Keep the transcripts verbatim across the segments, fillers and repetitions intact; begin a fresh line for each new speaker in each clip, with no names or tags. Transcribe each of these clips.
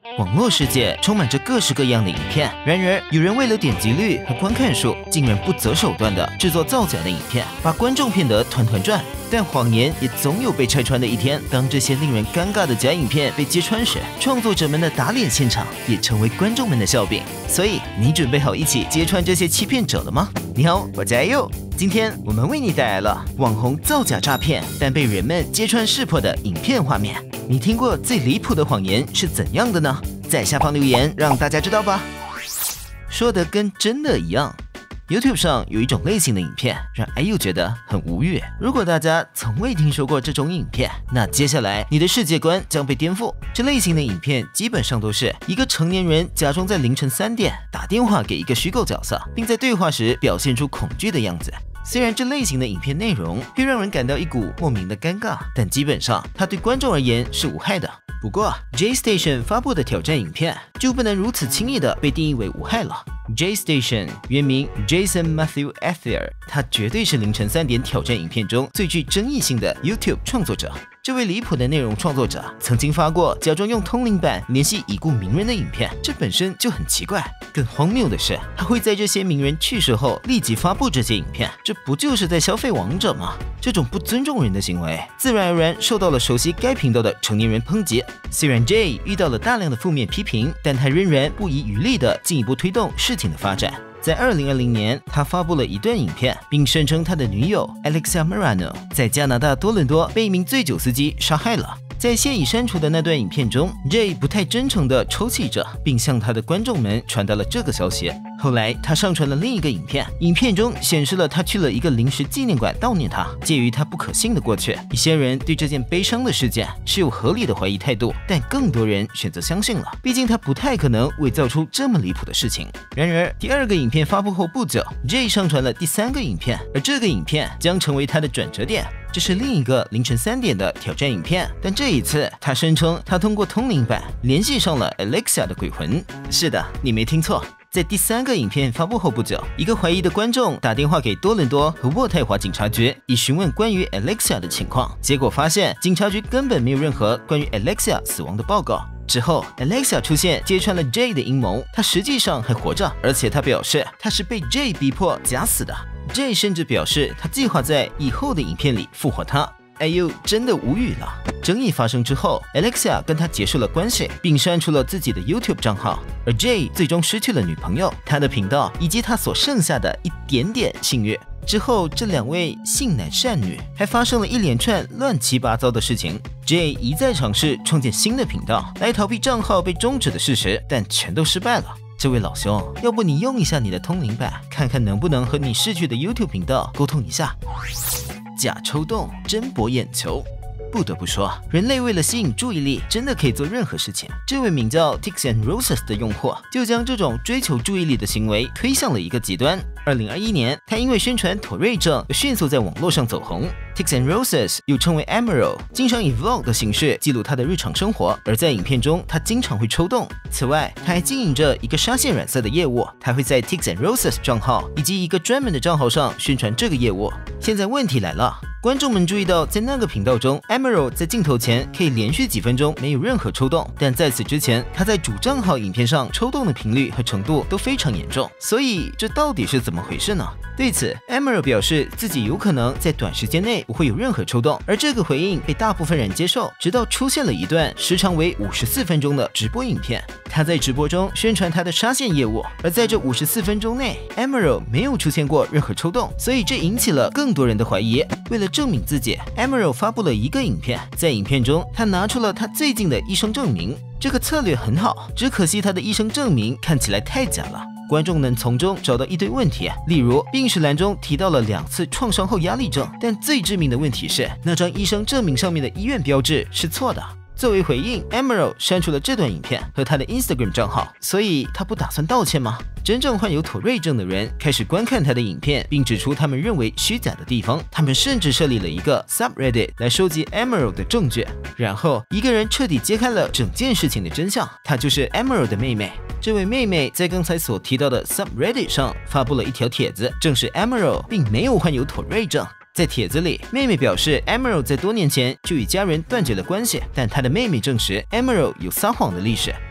网络世界充满着各式各样的影片，然而有人为了点击率和观看数，竟然不择手段地制作造假的影片，把观众骗得团团转。但谎言也总有被拆穿的一天。当这些令人尴尬的假影片被揭穿时，创作者们的打脸现场也成为观众们的笑柄。所以，你准备好一起揭穿这些欺骗者了吗？你好，我是阿佑。今天我们为你带来了网红造假诈骗，但被人们揭穿识破的影片画面。你听过最离谱的谎言是怎样的呢？在下方留言让大家知道吧。说的跟真的一样。YouTube 上有一种类型的影片，让 I U 觉得很无语。如果大家从未听说过这种影片，那接下来你的世界观将被颠覆。这类型的影片基本上都是一个成年人假装在凌晨三点打电话给一个虚构角色，并在对话时表现出恐惧的样子。虽然这类型的影片内容会让人感到一股莫名的尴尬，但基本上它对观众而言是无害的。不过 J Station 发布的挑战影片就不能如此轻易的被定义为无害了。J Station 原名 Jason Matthew Ethier， 他绝对是凌晨三点挑战影片中最具争议性的 YouTube 创作者。这位离谱的内容创作者曾经发过假装用通灵板联系已故名人的影片，这本身就很奇怪。更荒谬的是，他会在这些名人去世后立即发布这些影片，这不就是在消费亡者吗？这种不尊重人的行为，自然而然受到了熟悉该频道的成年人抨击。虽然 Jay 遇到了大量的负面批评，但他仍然不遗余力地进一步推动事情的发展。在二零二零年，他发布了一段影片，并声称他的女友 Alexia Marano 在加拿大多伦多被一名醉酒司机杀害了。在现已删除的那段影片中 ，Jay 不太真诚地抽泣着，并向他的观众们传达了这个消息。后来，他上传了另一个影片，影片中显示了他去了一个临时纪念馆悼念他。介于他不可信的过去，一些人对这件悲伤的事件持有合理的怀疑态度，但更多人选择相信了，毕竟他不太可能伪造出这么离谱的事情。然而，第二个影片发布后不久 ，Jay 上传了第三个影片，而这个影片将成为他的转折点。这是另一个凌晨三点的挑战影片，但这一次他声称他通过通灵板联系上了 Alexia 的鬼魂。是的，你没听错。在第三个影片发布后不久，一个怀疑的观众打电话给多伦多和渥太华警察局，以询问关于 Alexia 的情况。结果发现，警察局根本没有任何关于 Alexia 死亡的报告。之后 ，Alexia 出现，揭穿了 Jay 的阴谋。他实际上还活着，而且他表示他是被 Jay 逼迫假死的。Jay 甚至表示他计划在以后的影片里复活他。哎呦，真的无语了。争议发生之后 ，Alexia 跟他结束了关系，并删除了自己的 YouTube 账号。而 Jay 最终失去了女朋友、他的频道以及他所剩下的一点点信誉。之后，这两位性男善女还发生了一连串乱七八糟的事情。Jay 一再尝试创建新的频道来逃避账号被终止的事实，但全都失败了。这位老兄，要不你用一下你的通灵板，看看能不能和你逝去的 YouTube 频道沟通一下。假抽动真博眼球。不得不说，人类为了吸引注意力，真的可以做任何事情。这位名叫 Tix and Roses 的用户就将这种追求注意力的行为推向了一个极端。二零二一年，他因为宣传妥瑞症而迅速在网络上走红。Tix and Roses 又称为 Emerald， 经常以 vlog 的形式记录他的日常生活，而在影片中，他经常会抽动。此外，他还经营着一个纱线染色的业务，他会在 Tix and Roses 账号以及一个专门的账号上宣传这个业务。现在问题来了。观众们注意到，在那个频道中 ，Emerald 在镜头前可以连续几分钟没有任何抽动，但在此之前，他在主账号影片上抽动的频率和程度都非常严重。所以，这到底是怎么回事呢？对此 ，Emerald 表示自己有可能在短时间内不会有任何抽动，而这个回应被大部分人接受，直到出现了一段时长为五十四分钟的直播影片。他在直播中宣传他的纱线业务，而在这五十四分钟内 ，Emerald 没有出现过任何抽动，所以这引起了更多人的怀疑。为了证明自己 ，Emerald 发布了一个影片，在影片中，他拿出了他最近的医生证明。这个策略很好，只可惜他的医生证明看起来太假了。观众能从中找到一堆问题，例如病史栏中提到了两次创伤后压力症，但最致命的问题是，那张医生证明上面的医院标志是错的。作为回应 ，Emerald 删除了这段影片和他的 Instagram 账号，所以他不打算道歉吗？真正患有妥瑞症的人开始观看他的影片，并指出他们认为虚假的地方。他们甚至设立了一个 subreddit 来收集 Emerald 的证据。然后，一个人彻底揭开了整件事情的真相，她就是 Emerald 的妹妹。这位妹妹在刚才所提到的 subreddit 上发布了一条帖子，证实 Emerald 并没有患有妥瑞症。在帖子里，妹妹表示 Emerald 在多年前就与家人断绝了关系，但她的妹妹证实 Emerald 有撒谎的历史。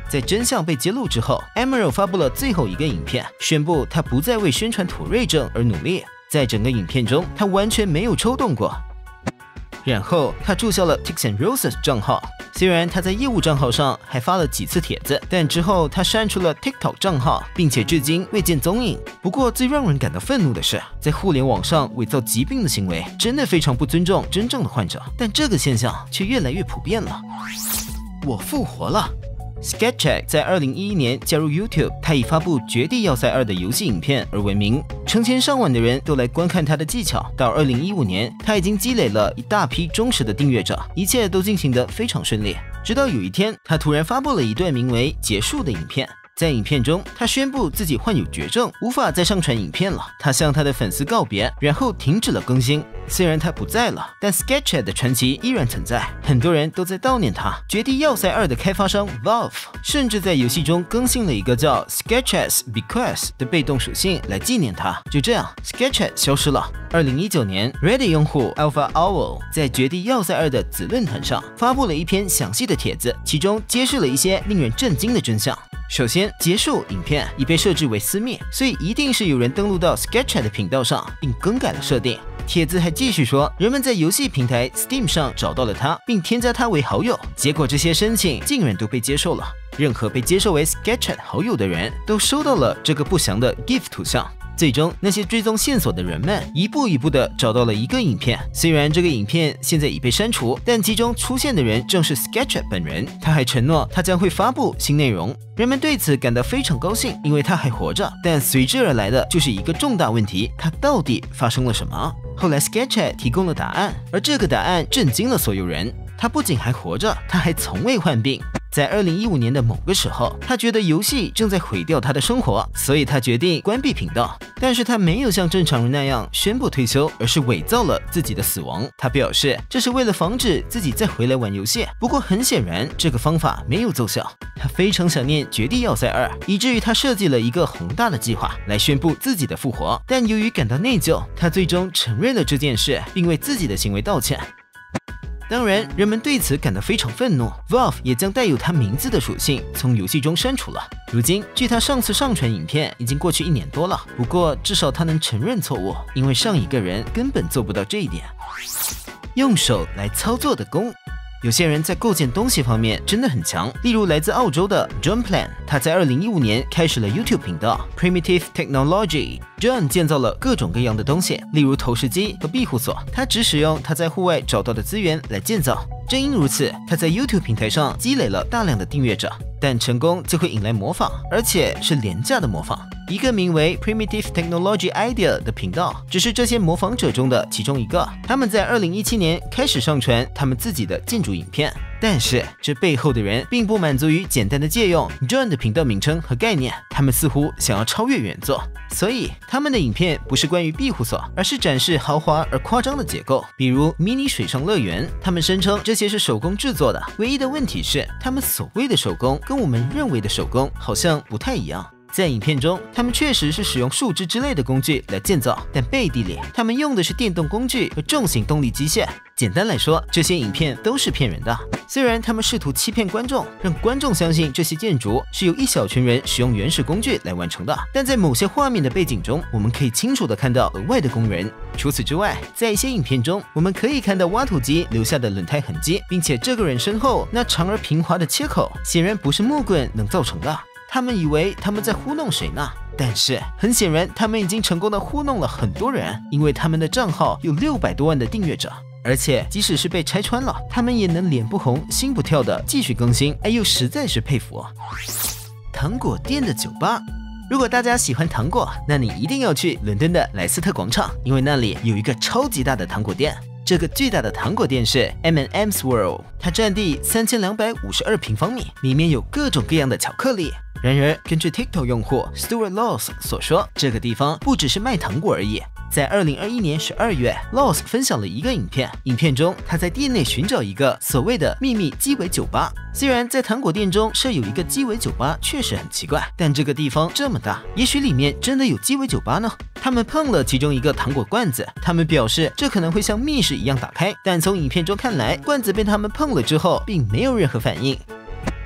在真相被揭露之后 ，Emerald 发布了最后一个影片，宣布他不再为宣传妥瑞症而努力。在整个影片中，他完全没有抽动过。然后他注销了 Tix and Roses 账号，虽然他在业务账号上还发了几次帖子，但之后他删除了 TikTok 账号，并且至今未见踪影。不过最让人感到愤怒的是，在互联网上伪造疾病的行为真的非常不尊重真正的患者，但这个现象却越来越普遍了。我复活了。Sketchcheck 在二零一一年加入 YouTube， 他以发布《绝地要塞二》的游戏影片而闻名，成千上万的人都来观看他的技巧。到二零一五年，他已经积累了一大批忠实的订阅者，一切都进行得非常顺利。直到有一天，他突然发布了一段名为“结束”的影片。在影片中，他宣布自己患有绝症，无法再上传影片了。他向他的粉丝告别，然后停止了更新。虽然他不在了，但 Sketchcheck 的传奇依然存在，很多人都在悼念他。《绝地要塞二》的开发商 Valve 甚至在游戏中更新了一个叫 Sketchcheck Bequest 的被动属性来纪念他。就这样 ，Sketchcheck 消失了。二零一九年 ，Reddit 用户 Alpha Owl 在《绝地要塞二》的子论坛上发布了一篇详细的帖子，其中揭示了一些令人震惊的真相。首先，结束影片已被设置为私密，所以一定是有人登录到 Sketchcheck 的频道上，并更改了设定。帖子还继续说，人们在游戏平台 Steam 上找到了他，并添加他为好友。结果这些申请竟然都被接受了。任何被接受为 Sketchcheck 好友的人都收到了这个不祥的 GIF 图像。最终，那些追踪线索的人们一步一步地找到了一个影片。虽然这个影片现在已被删除，但其中出现的人正是 Sketchcheck 本人。他还承诺他将会发布新内容。人们对此感到非常高兴，因为他还活着。但随之而来的就是一个重大问题：他到底发生了什么？后来 Sketchcheck 提供了答案，而这个答案震惊了所有人。他不仅还活着，他还从未患病。在二零一五年的某个时候，他觉得游戏正在毁掉他的生活，所以他决定关闭频道。但是他没有像正常人那样宣布退休，而是伪造了自己的死亡。他表示这是为了防止自己再回来玩游戏。不过很显然，这个方法没有奏效。他非常想念《绝地要塞二》，以至于他设计了一个宏大的计划来宣布自己的复活。但由于感到内疚，他最终承认了这件事，并为自己的行为道歉。当然，人们对此感到非常愤怒。Valve 也将带有他名字的属性从游戏中删除了。如今，距他上次上传影片已经过去一年多了。不过，至少他能承认错误，因为上一个人根本做不到这一点。用手来操作的弓。有些人在构建东西方面真的很强，例如来自澳洲的 John Plan， 他在二零一五年开始了 YouTube 频道 Primitive Technology。John 建造了各种各样的东西，例如投石机和庇护所，他只使用他在户外找到的资源来建造。正因如此，他在 YouTube 平台上积累了大量的订阅者，但成功就会引来模仿，而且是廉价的模仿。一个名为 Primitive Technology Idea 的频道只是这些模仿者中的其中一个。他们在二零一七年开始上传他们自己的建筑影片，但是这背后的人并不满足于简单的借用 John 的频道名称和概念，他们似乎想要超越原作。所以他们的影片不是关于庇护所，而是展示豪华而夸张的结构，比如迷你水上乐园。他们声称这些是手工制作的，唯一的问题是他们所谓的手工跟我们认为的手工好像不太一样。在影片中，他们确实是使用树枝之类的工具来建造，但背地里他们用的是电动工具和重型动力机械。简单来说，这些影片都是骗人的。虽然他们试图欺骗观众，让观众相信这些建筑是由一小群人使用原始工具来完成的，但在某些画面的背景中，我们可以清楚地看到额外的工人。除此之外，在一些影片中，我们可以看到挖土机留下的轮胎痕迹，并且这个人身后那长而平滑的切口，显然不是木棍能造成的。他们以为他们在糊弄谁呢？但是很显然，他们已经成功的糊弄了很多人，因为他们的账号有六百多万的订阅者，而且即使是被拆穿了，他们也能脸不红心不跳的继续更新。哎呦，实在是佩服！糖果店的酒吧。如果大家喜欢糖果，那你一定要去伦敦的莱斯特广场，因为那里有一个超级大的糖果店。这个巨大的糖果店是 M and M's World， 它占地三千两百五十二平方米，里面有各种各样的巧克力。然而，根据 TikTok 用户 Stuart Laws 所说，这个地方不只是卖糖果而已。在二零二一年十二月 ，Laws 分享了一个影片，影片中他在店内寻找一个所谓的秘密鸡尾酒吧。虽然在糖果店中设有一个鸡尾酒吧确实很奇怪，但这个地方这么大，也许里面真的有鸡尾酒吧呢？他们碰了其中一个糖果罐子，他们表示这可能会像密室一样打开，但从影片中看来，罐子被他们碰了之后，并没有任何反应。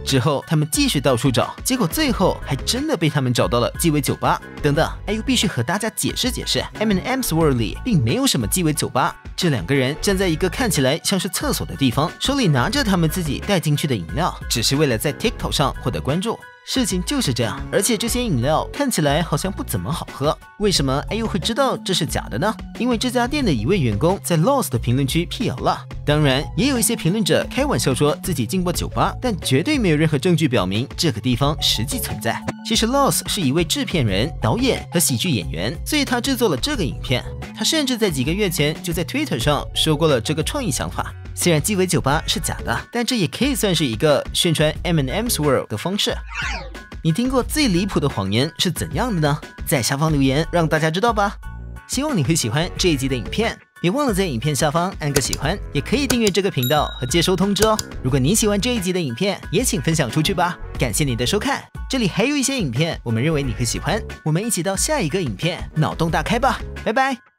之后他们继续到处找，结果最后还真的被他们找到了鸡尾酒吧。等等 ，I U 必须和大家解释解释 ，M and M's World 里并没有什么鸡尾酒吧。这两个人站在一个看起来像是厕所的地方，手里拿着他们自己带进去的饮料，只是为了在 TikTok 上获得关注。事情就是这样，而且这些饮料看起来好像不怎么好喝。为什么 I U 会知道这是假的呢？因为这家店的一位员工在 Lost 的评论区辟谣了。当然，也有一些评论者开玩笑说自己进过酒吧，但绝对没有任何证据表明这个地方实际存在。其实 Lost 是一位制片人、导演和喜剧演员，所以他制作了这个影片。他甚至在几个月前就在 Twitter 上说过了这个创意想法。虽然鸡尾酒吧是假的，但这也可以算是一个宣传 M and M's World 的方式。你听过最离谱的谎言是怎样的呢？在下方留言让大家知道吧。希望你会喜欢这一集的影片，别忘了在影片下方按个喜欢，也可以订阅这个频道和接收通知哦。如果你喜欢这一集的影片，也请分享出去吧。感谢你的收看，这里还有一些影片我们认为你会喜欢，我们一起到下一个影片脑洞大开吧，拜拜。